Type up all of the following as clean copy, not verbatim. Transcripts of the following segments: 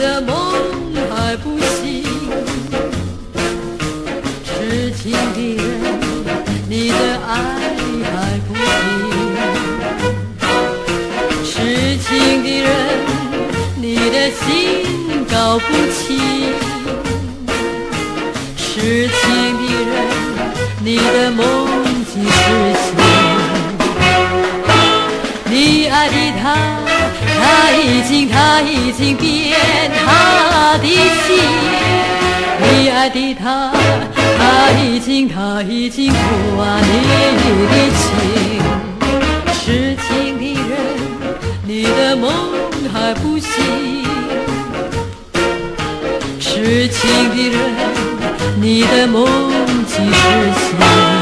的梦还不醒，痴情的人，你的爱还不停，痴情的人，你的心搞不清，痴情的人，你的梦几时醒？你爱的他已经变他的心，你爱的他已经断你的情，痴情的人，你的梦还不醒，痴情的人，你的梦几时醒？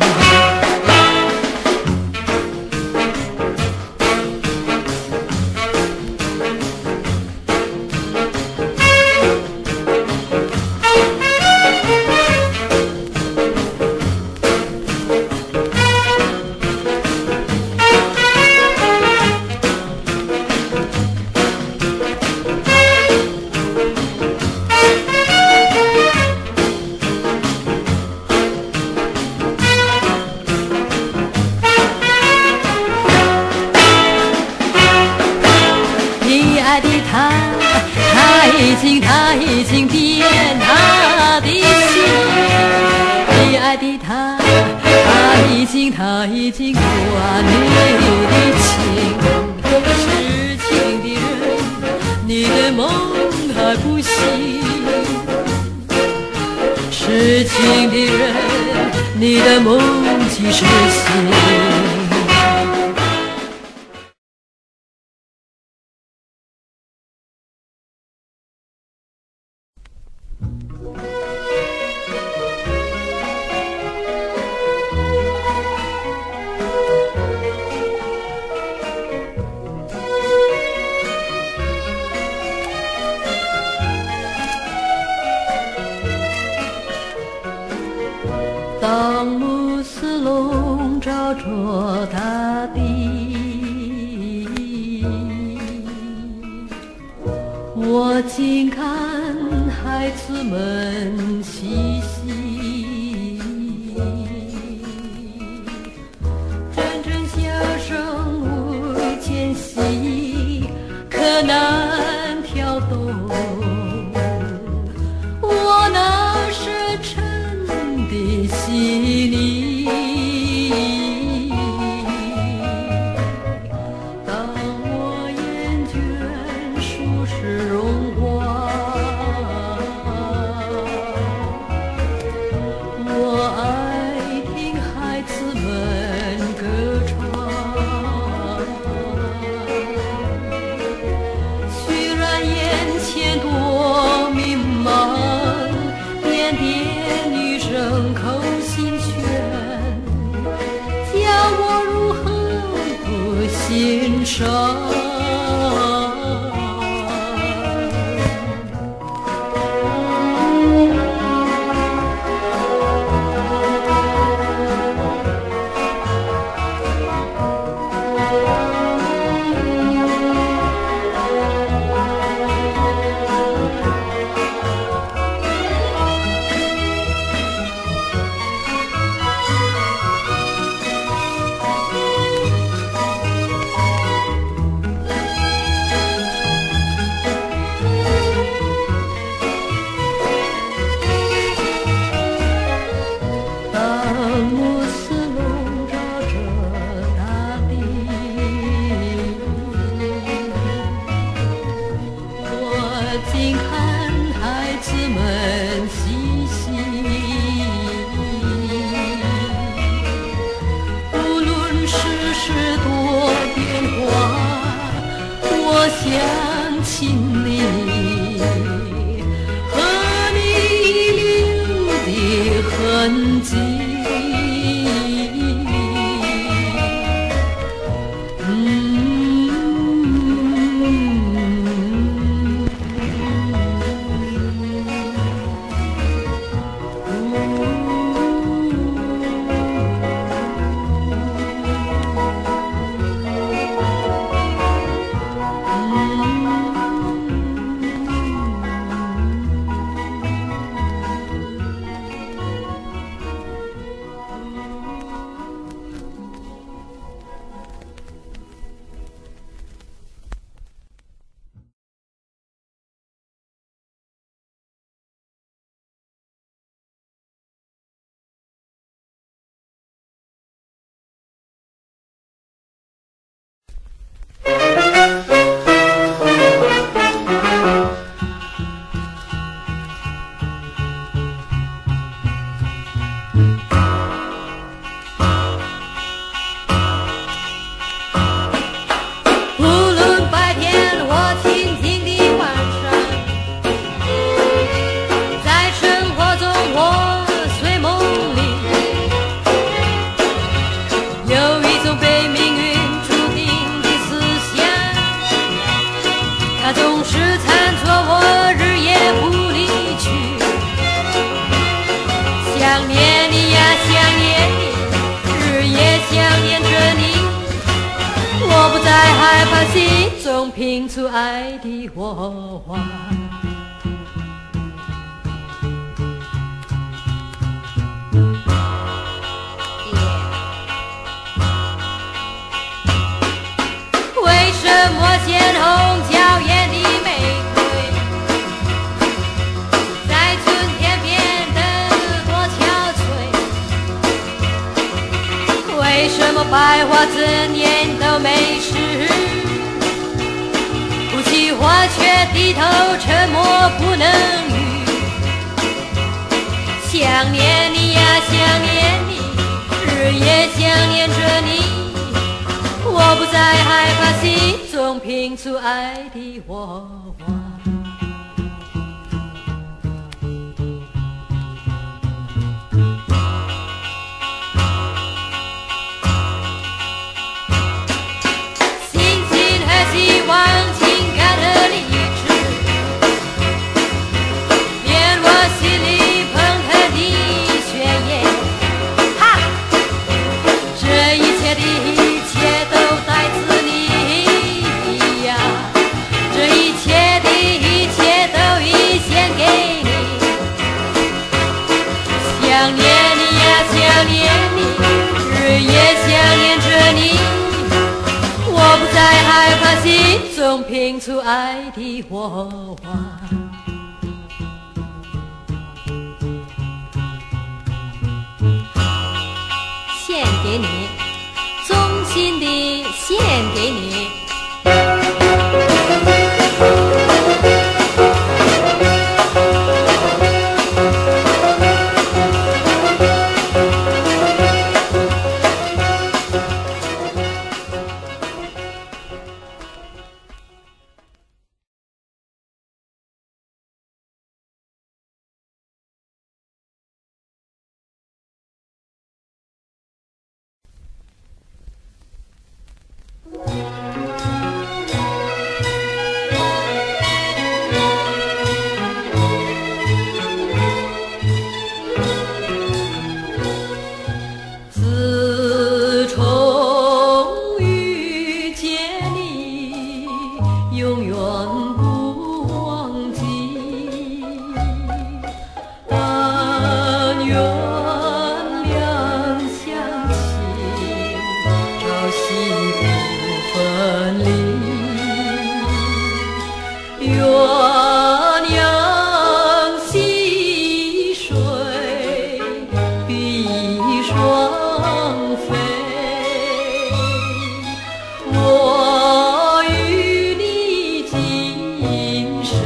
他已经变他的心，你爱的他已经断你的情，痴情的人，你的梦还不醒，痴情的人，你的梦几时醒？当暮色笼罩着大地，我静看孩子们嬉戏，阵阵笑声未间隙，可难挑动我那深沉的心里。当我厌倦俗世荣华，我爱听孩子们歌唱。虽然眼前多迷茫，点点女生口心弦，叫我如何不欣赏？静看孩子们嬉戏，无论世事多变化，我想起你和你留的痕迹。 他总是参错我，日夜不离去。想念你呀，想念你，日夜想念着你。我不再害怕，心中拼出爱的火花。为什么鲜红娇艳的玫瑰，在春天变得多憔悴？为什么百花整年都没事，不起花却低头沉默不能语？想念你呀，想念你，日夜想念着你。我不再害怕，心中拼出爱的火花。星星和希望，情感和理智，变我心里澎湃的血液。哈，这一切的一切都来自你呀，这一切的一切都已献给你。想念你呀，想念你，日夜想念着你。我不再害怕，心中拼出爱的火花。献给你，衷心的献给你。自从遇见你，永远不忘记。但愿两相亲，朝夕不分离。鸳鸯戏水，比双飞。我与你今生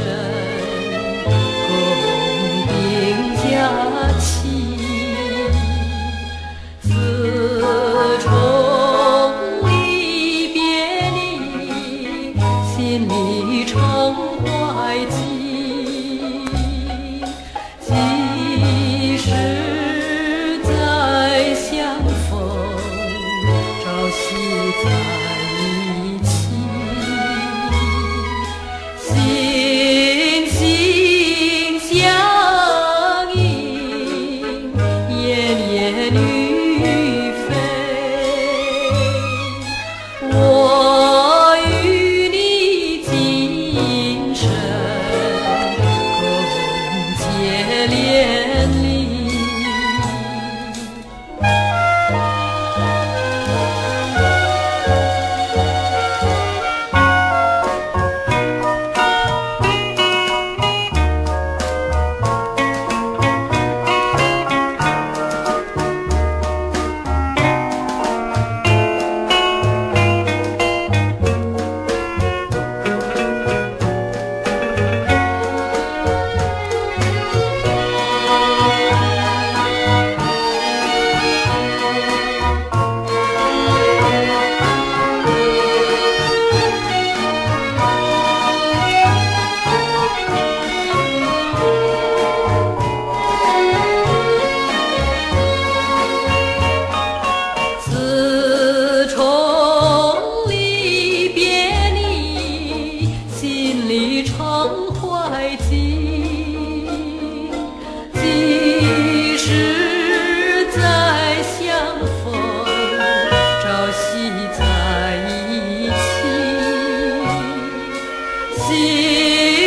共定佳期。自从离别你，心里常怀记。即使再相逢，朝夕在一起。心心相印，烟烟雨霏。我与你今生里常怀集，即使再相逢，朝夕在一起。